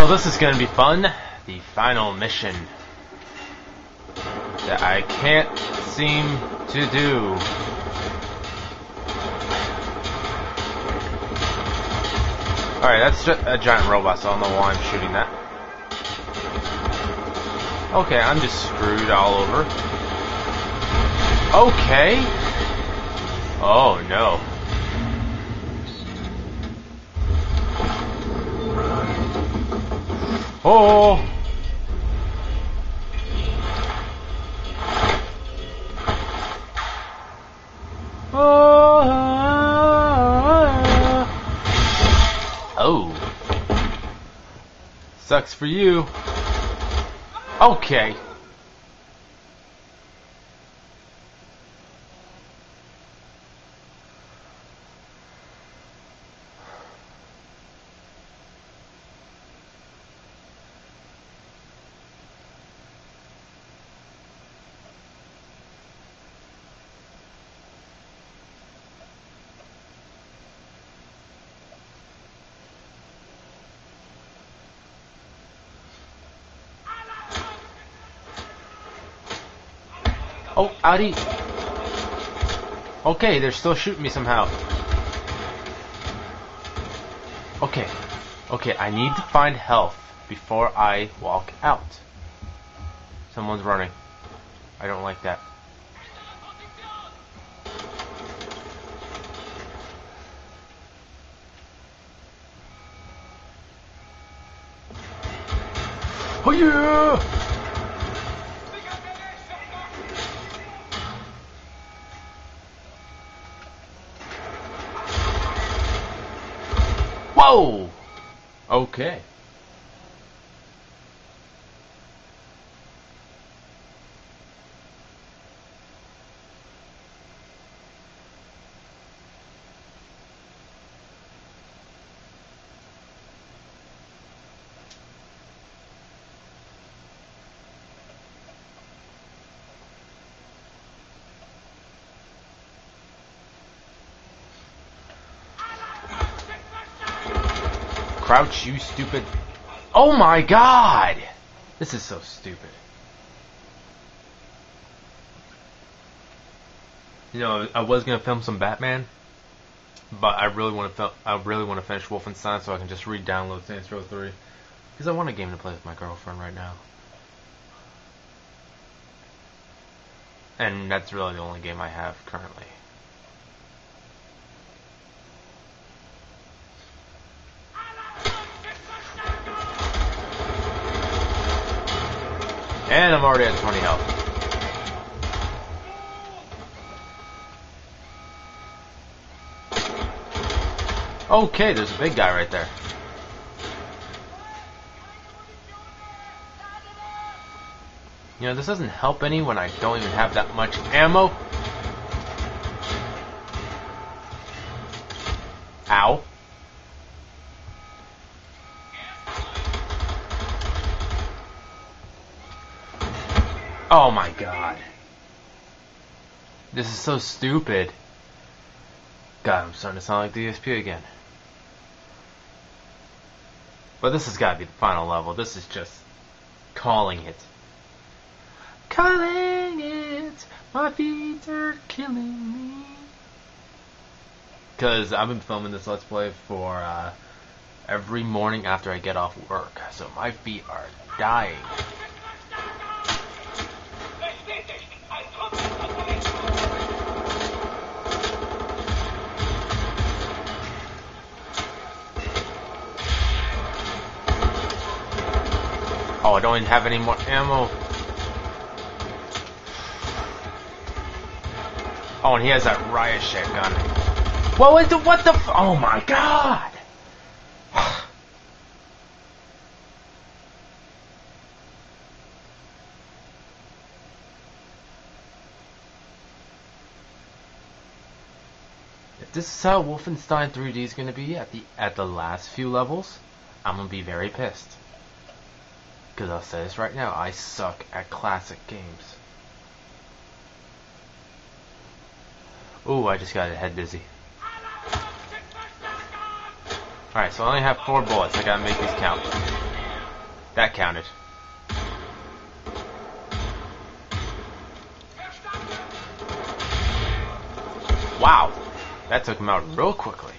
this is gonna be fun. The final mission that I can't seem to do. Alright, that's just a giant robot, so I don't know why I'm shooting that. Okay, I'm just screwed all over. Okay. Oh no. Oh. Oh. Sucks for you. Okay. Oh, Audi. Okay, they're still shooting me somehow. Okay. Okay, I need to find health before I walk out. Someone's running. I don't like that. Oh yeah! Whoa! Okay. Crouch, you stupid. Oh my god! This is so stupid. You know, I was gonna film some Batman, but I really want to finish Wolfenstein so I can just re-download Saints Row 3 because I want a game to play with my girlfriend right now. And that's really the only game I have currently. And I'm already at 20 health. Okay, there's a big guy right there. You know, this doesn't help any when I don't even have that much ammo. Ow. Oh my god. This is so stupid. God, I'm starting to sound like the ESP again. But this has got to be the final level. This is just calling it. Calling it. My feet are killing me. Because I've been filming this Let's Play for every morning after I get off work. So my feet are dying. Oh, I don't even have any more ammo. Oh, and he has that riot shit gun. What the oh my god! If this is how Wolfenstein 3D is gonna be at the last few levels, I'm gonna be very pissed. Because I'll say this right now, I suck at classic games. Ooh, I just got a head dizzy. Alright, so I only have 4 bullets. I gotta make these count. That counted. Wow, that took him out real quickly.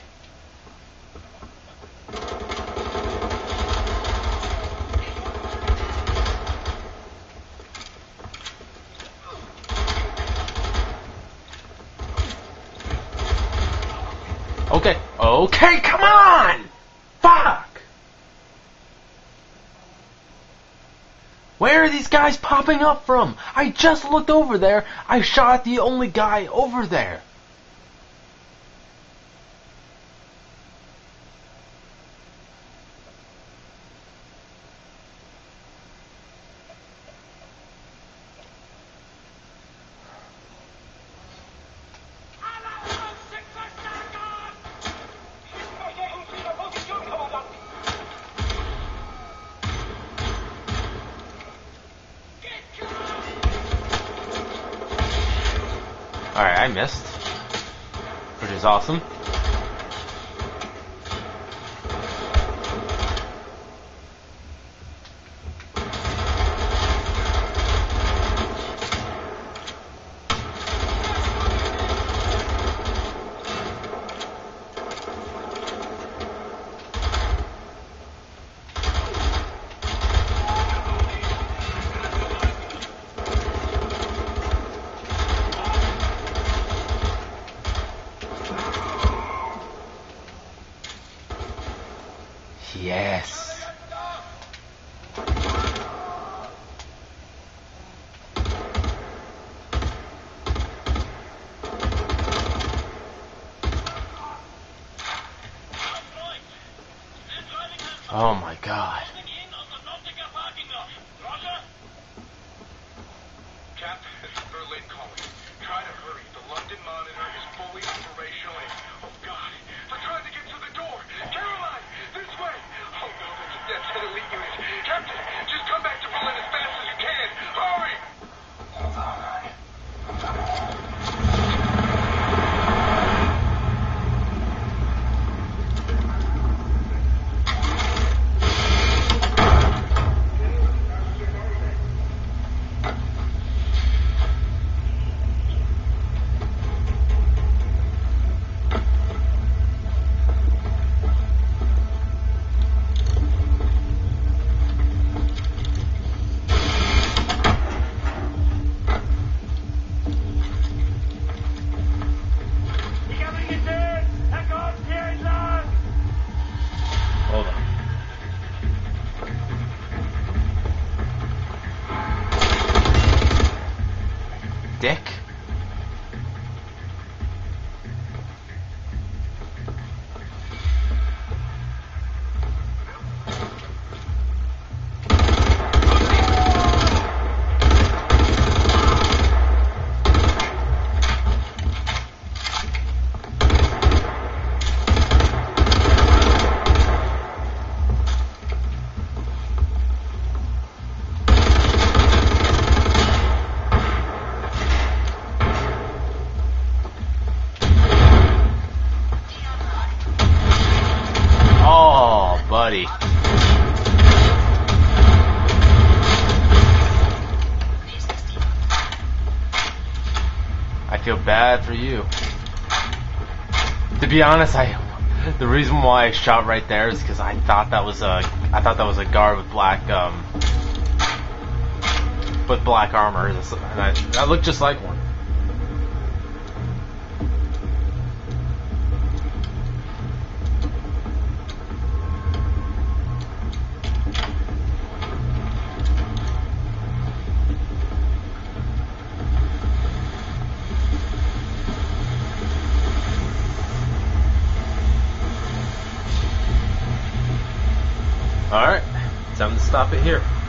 Okay, okay, come on! Fuck! Where are these guys popping up from? I just looked over there. I shot the only guy over there. Alright, I missed, which is awesome. Yes. Oh my God. Cap, this is Berlin calling. Try to hurry. The London monitor is fully operational. Oh God, they're trying to get to the door. Caroline, this way. Oh no, that's an elite unit. Captain, just come back to Berlin as fast as you can. Hurry! Hold on, honey. Hold on. Dick. Oh, buddy. I feel bad for you. To be honest, the reason why I shot right there is because I thought that was a guard with black armor, and that looked just like one. Alright, time to stop it here.